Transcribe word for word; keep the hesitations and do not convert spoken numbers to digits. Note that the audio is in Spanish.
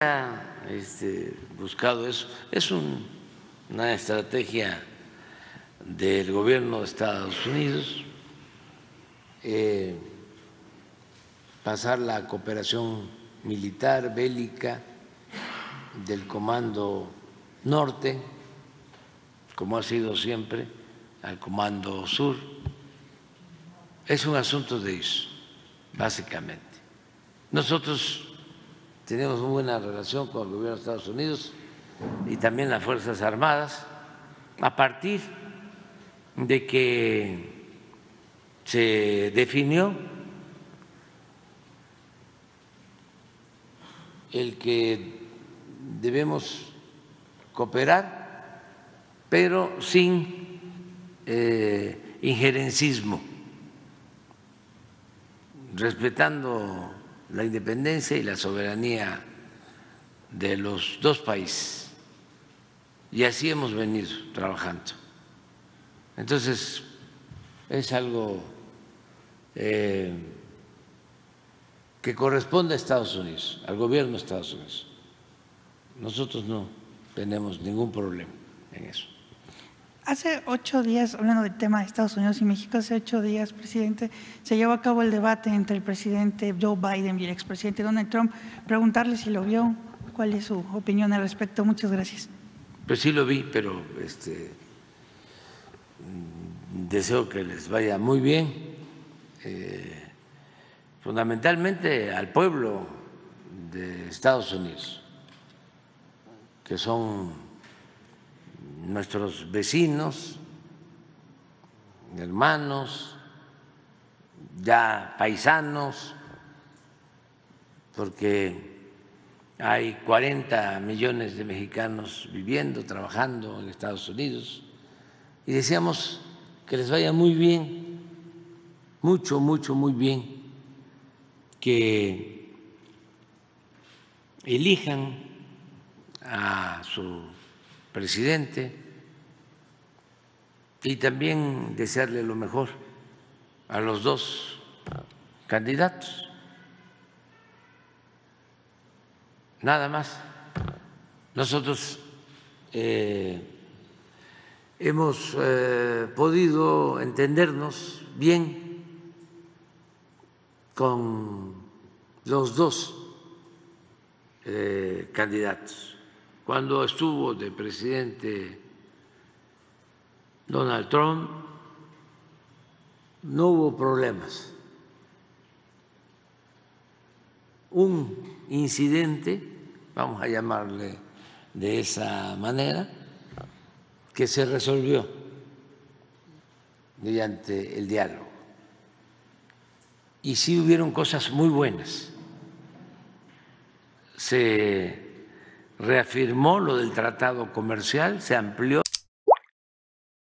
ha este, buscado eso. Es un, una estrategia del gobierno de Estados Unidos, eh, pasar la cooperación militar, bélica del Comando Norte, como ha sido siempre, al Comando Sur. Es un asunto de ellos, básicamente. Nosotros tenemos una buena relación con el gobierno de Estados Unidos y también las Fuerzas Armadas, a partir de que se definió el que debemos cooperar, pero sin eh, injerencismo, respetando la independencia y la soberanía de los dos países. Y así hemos venido trabajando. Entonces, es algo eh, que corresponde a Estados Unidos, al gobierno de Estados Unidos. Nosotros no tenemos ningún problema en eso. Hace ocho días, hablando del tema de Estados Unidos y México, hace ocho días, presidente, se llevó a cabo el debate entre el presidente Joe Biden y el expresidente Donald Trump. Preguntarle si lo vio, cuál es su opinión al respecto. Muchas gracias. Pues sí lo vi, pero este, deseo que les vaya muy bien, eh, fundamentalmente al pueblo de Estados Unidos, que son nuestros vecinos, hermanos, ya paisanos, porque hay cuarenta millones de mexicanos viviendo, trabajando en Estados Unidos, y deseamos que les vaya muy bien, mucho, mucho, muy bien, que elijan a su presidente y también desearle lo mejor a los dos candidatos. Nada más. Nosotros eh, hemos eh, podido entendernos bien con los dos eh, candidatos. Cuando estuvo de presidente Donald Trump, no hubo problemas. Un incidente, vamos a llamarle de esa manera, que se resolvió mediante el diálogo. Y sí hubieron cosas muy buenas. Se reafirmó lo del tratado comercial, se amplió